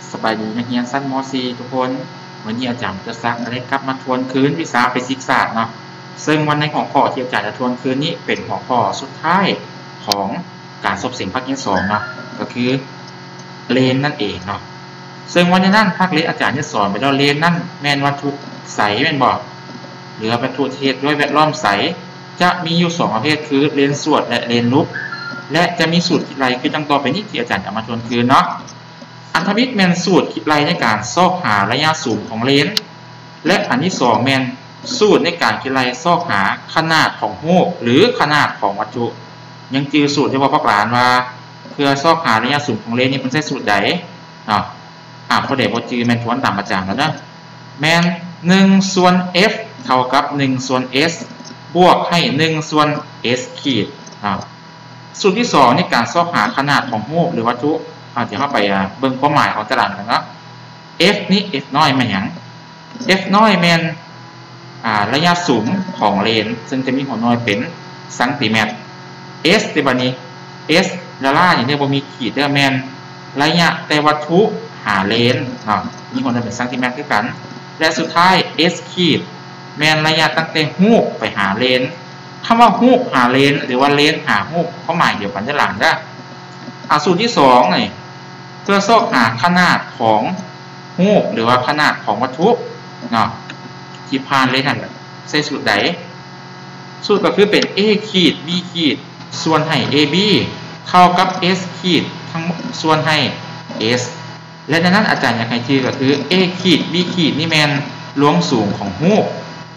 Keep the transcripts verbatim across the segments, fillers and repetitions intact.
สบายดีนักเรียนชั้นม .สี่ ทุกคนวันนี้อาจารย์จะซักอะไรกลับมาทวนคืนวิชาฟิสิกส์ศาสตร์เนาะซึ่งวันในหัวข้อที่อาจารย์จะทวนคืนนี้เป็นหัวข้อสุดท้ายของการสอบเสียงภาคที่สองเนาะก็คือเลนนั่นเองเนาะซึ่งวันนี้นั่นภาคเลนอาจารย์จะสอนไปแล้วเลนนั่นแมนวัตถุใสแมนบอกหรือวัตถุเทศด้วยแวดล้อมใสจะมีอยู่สองประเภทคือเลนสวดและเลนลุกและจะมีสูตรคิดไรคือดังต่อไปนี้ที่อาจารย์จะมาทวนคืนเนาะอันทวิตแมนสูตรคิดไรในการซอกหาระยะสูงของเลนและอันที่สองแมนสูตรในการคิดไรซอกหาขนาดของรูปหรือขนาดของวัตถุยังจือสูตรที่ว่าพักหลานว่าเพื่อซอกหาระยะสูงของเลนนี่มันใช้สูตรใดเนาะอ่าพอเดี๋ยวพอจือแมนทวนตามอาจารย์แล้วนะแมนหนึ่งส่วน f เท่ากับหนึ่งส่วน s บวกให้หนึ่งส่วน s ขีดอ่าสูตรที่สองในการซอกหาขนาดของรูปหรือวัตถุเอาเดี๋ยวเข้าไปเบิ่งความหมายของตารางกันเนาะ f นี่ f น้อยมันหยัง f น้อยแมนระยะสูงของเลนซึ่งจะมีหัวน้อยเป็นซนติเมตร s ที่บัดนี้ s ละล่าอย่างนี้บ่มีขีดเด้อแมนระยะแต่วัตถุหาเลนเนาะมีหัวน้อยเป็นซนติเมตรคือกันและสุดท้าย s ขีดแมนระยะตั้งแต่รูปไปหาเลนคำว่ารูปหาเลนหรือว่าเลนหารูปความหมายเดียวกันด้านหลังได้อ่าสูตรที่สองนี่เพื่อซอกหาขนาดของรูปหรือว่าขนาดของวัตถุเนาะที่ผ่านเลนนั่นใช้สูตรใดสูตรก็คือเป็น a ขีด b ขีดส่วนให้ ab เท่ากับ s ขีดทั้งส่วนให้ s และในนั้นอาจารย์อยากให้ชื่อก็คือ a ขีด b ขีดนี่แมนรวมสูงของรูป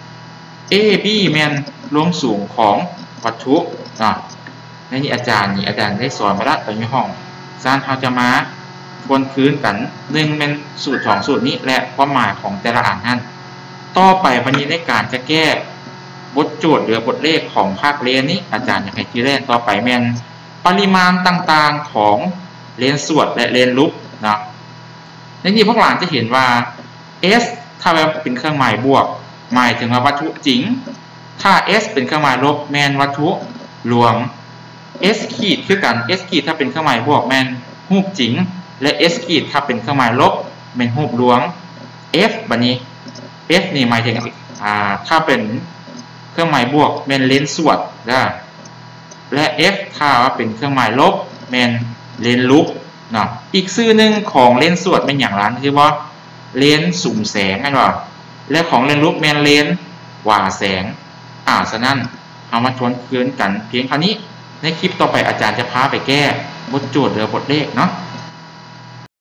ab แมนรวมสูงของวัตถุเนาะในนี้อาจารย์นี่อาจารย์ได้สอนมาแล้วตอนอยู่ห้องอาจารย์เขาจะมาทวนคืนกันหนึ่งเป็นสูตรสองสูตรนี้และความหมายของแต่ละอันนั้นต่อไปวันนี้ในการจะแก้บทโจทย์หรือบทเลขของภาคเรียนนี้อาจารย์อยากให้ที่แรกต่อไปแมนปริมาณต่างๆของเลนส่วนและเลนลุกนะในนี้พวกหลานจะเห็นว่า s ถ้าเป็นเครื่องหมายบวกหมายถึงว่าวัตถุจริงถ้า s เป็นเครื่องหมายลบแมนวัตถุรวม s ขีดคือกัน s ขีดถ้าเป็นเครื่องหมายบวกแมนรูปจริงและ s ขีดถ้าเป็นเครื่องหมายลบแมนรูปลวง f บัดนี้ f นี่หมายถึงอ่าถ้าเป็นเครื่องหมายบวกแมนเลนส่วนนะและ f ถ้าว่าเป็นเครื่องหมายลบแมนเลนลุกเนาะอีกชื่อหนึ่งของเลนส่วนเป็นอย่างไรคือว่าเลนสุ่มแสงไงวะและของเลนลุกแมนเลนหว่าแสงอ่าฉะนั้นเอามาทวนคืนกันเพียงเท่านี้ในคลิปต่อไปอาจารย์จะพาไปแก้บทโจทย์หรือบทเลขเนาะ